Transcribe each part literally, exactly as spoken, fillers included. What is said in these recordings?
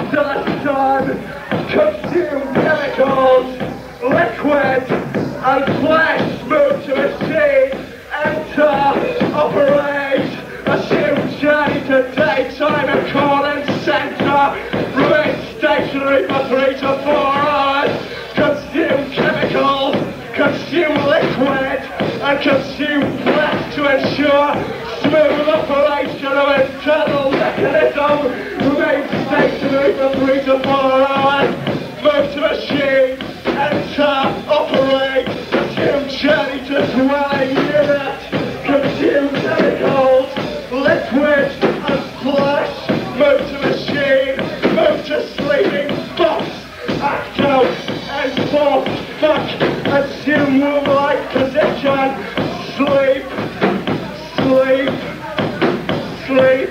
the sun, consume chemicals, liquid and flesh, move to machine, enter, operate, assume journey to daytime and calling center, remain stationary for three to four hours, consume chemicals, consume liquid and consume flesh to ensure smooth operation of internal mechanism, remain stationary for three to four hours, move to machine, enter, operate, assume journey to dwelling unit, consume chemicals, liquid and flesh, move to machine, move to sleeping box, act out, enforce, fuck, assume womb-like position, sleep, sleep, sleep.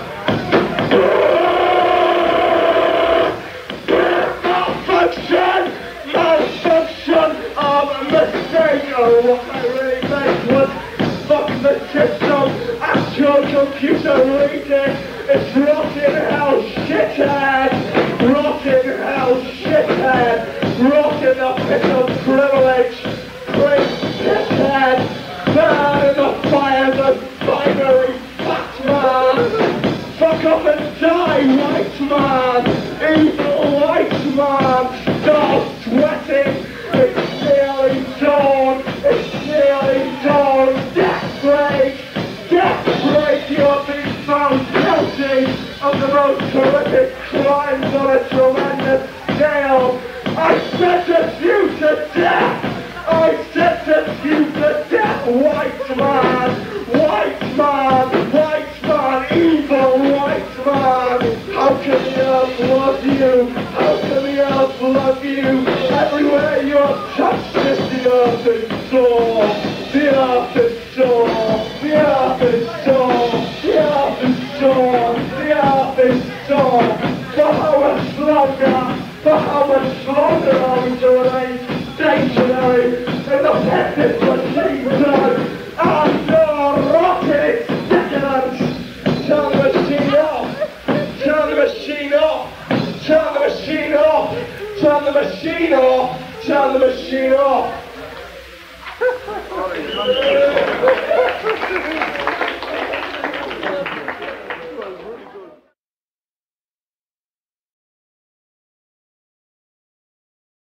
Malfunction, malfunction of mistake. Oh, what I really meant was fuck the system. Actual computer reading. It's rotten hell shithead. Rotten hell shithead. Rotten the pit of privilege. Please shithead. Burn in the fires of binary fat man. Fuck off and die, white man. Evil white man. Stop sweating. It's nearly dawn. It's nearly dawn. Death break. Death break. You're being found guilty of the most horrific crimes on a tremendous scale. I sentence you to death. I sentence you to death, white man, white man, white man, evil white man. How can the earth love you? How can the earth love you? Everywhere you have touched this, the earth is sore. The earth is sore. The earth is sore. The earth is sore. The earth is sore. For how much longer? For how much longer are we to remain stationary in the peasant machine gun and the rocket decadence? Turn the machine off! Turn the machine off! Turn the machine off! Turn the machine off! Turn the machine off!